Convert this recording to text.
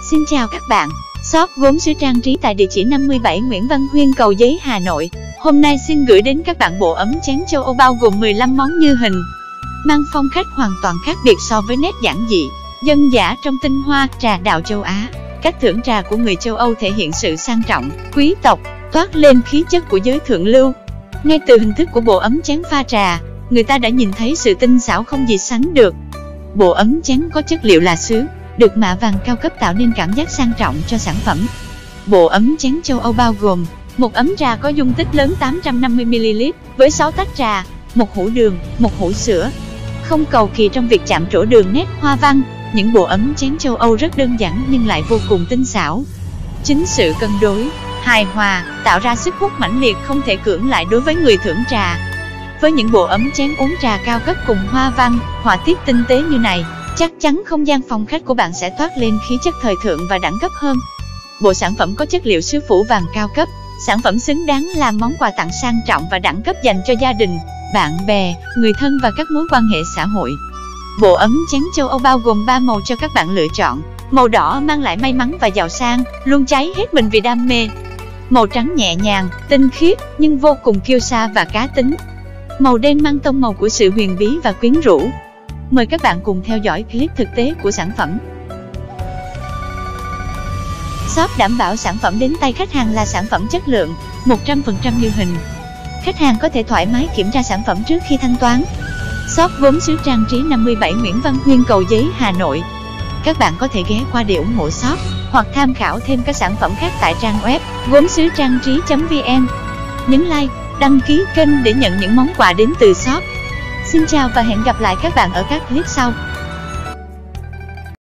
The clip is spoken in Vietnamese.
Xin chào các bạn, shop gốm sứ trang trí tại địa chỉ 57 Nguyễn Văn Huyên, Cầu Giấy, Hà Nội. Hôm nay xin gửi đến các bạn bộ ấm chén châu Âu bao gồm 15 món như hình, mang phong cách hoàn toàn khác biệt so với nét giản dị, dân dã trong tinh hoa trà đạo châu Á. Cách thưởng trà của người châu Âu thể hiện sự sang trọng, quý tộc, toát lên khí chất của giới thượng lưu. Ngay từ hình thức của bộ ấm chén pha trà, người ta đã nhìn thấy sự tinh xảo không gì sánh được. Bộ ấm chén có chất liệu là sứ, được mạ vàng cao cấp tạo nên cảm giác sang trọng cho sản phẩm. Bộ ấm chén châu Âu bao gồm một ấm trà có dung tích lớn 850ml với 6 tách trà, một hũ đường, một hũ sữa. Không cầu kỳ trong việc chạm trổ đường nét hoa văn, những bộ ấm chén châu Âu rất đơn giản nhưng lại vô cùng tinh xảo. Chính sự cân đối, hài hòa tạo ra sức hút mãnh liệt không thể cưỡng lại đối với người thưởng trà. Với những bộ ấm chén uống trà cao cấp cùng hoa văn, họa tiết tinh tế như này, chắc chắn không gian phòng khách của bạn sẽ toát lên khí chất thời thượng và đẳng cấp hơn. Bộ sản phẩm có chất liệu sứ phủ vàng cao cấp, sản phẩm xứng đáng làm món quà tặng sang trọng và đẳng cấp dành cho gia đình, bạn bè, người thân và các mối quan hệ xã hội. Bộ ấm chén châu Âu bao gồm 3 màu cho các bạn lựa chọn. Màu đỏ mang lại may mắn và giàu sang, luôn cháy hết mình vì đam mê. Màu trắng nhẹ nhàng, tinh khiết nhưng vô cùng kiêu sa và cá tính. Màu đen mang tông màu của sự huyền bí và quyến rũ. Mời các bạn cùng theo dõi clip thực tế của sản phẩm. Shop đảm bảo sản phẩm đến tay khách hàng là sản phẩm chất lượng, 100% như hình. Khách hàng có thể thoải mái kiểm tra sản phẩm trước khi thanh toán. Shop gốm sứ trang trí 57 Nguyễn Văn Huyên, Cầu Giấy, Hà Nội. Các bạn có thể ghé qua để ủng hộ shop hoặc tham khảo thêm các sản phẩm khác tại trang web gốm sứ trang trí.vn. Nhấn like, đăng ký kênh để nhận những món quà đến từ shop. Xin chào và hẹn gặp lại các bạn ở các clip sau.